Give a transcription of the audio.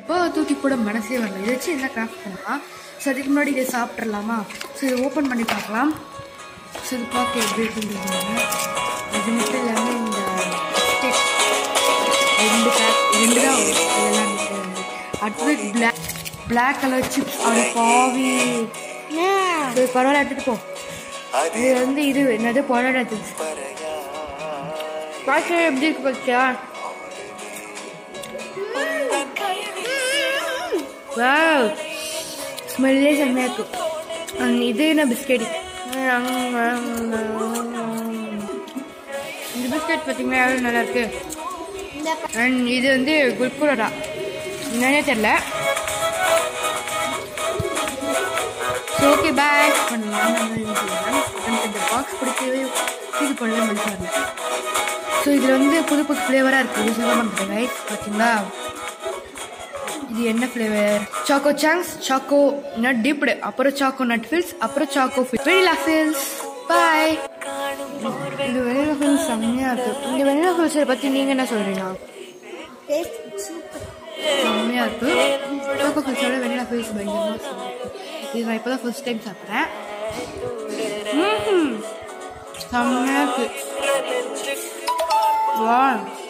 இப்போ தூக்கி போட மனசே வரல. இதை வச்சு என்ன கிராஃப்ட் பண்ணலாம். ஸோ அதுக்கு முன்னாடி இதை சாப்பிட்றலாமா? ஸோ இதை ஓப்பன் பண்ணி பார்க்கலாம். ஸோ இது பார்க்க எப்படி இருக்குன்னு அது மட்டும் இல்லாமல் இந்த ரெண்டு தான் இதெல்லாம் அடுத்தது பிளாக் கலர் சிப்ஸ் அப்படி பாவி பரவாயில்ல எடுத்துட்டு போ. இது வந்து இது என்னது பொரோட்டா சிப்ஸ் பார்க்க எப்படி இருக்கு பார்த்தியா? வாவ் ஸ்மெல்லே செம்மையாக இருக்கும். இது என்ன பிஸ்கெட், இந்த பிஸ்கெட் பார்த்தீங்கன்னா எவ்வளோ நல்லா இருக்கு. அண்ட் இது வந்து குல்குரோடா என்னன்னே தெரில. ஸோ ஓகே பாய் பண்ணலாம். இந்த பாக்ஸ் பிடிக்கவே இது பண்ணவே மனசு வரல. ஸோ இதில் வந்து புது புது ஃப்ளேவராக இருக்குது. சொல்ல மாட்டேன் ரைட் பார்த்தீங்களா? இது என்ன flavour? Choco chunks, choco nut dipped, அப்புறம் சாக்கோ நட் ஃபில்ஸ், அப்புறம் சாக்கோ வெனிலா ஃபில்ஸ். பாய். இது வெனிலா ஃபில்ஸ் செம்மையாக இருக்குது. இந்த வெனிலா ஃபில்ஸை பற்றி நீங்கள் என்ன சொல்கிறீங்க? செம்மையாக இருக்குது. சாக்கோ ஃபில்ஸோட வெனிலா ஃபில்ஸ் பயங்கரமாக. இது நான் இப்போ தான் ஃபர்ஸ்ட் டைம் சாப்பிட்றேன். செம்மையாக இருக்குது. வா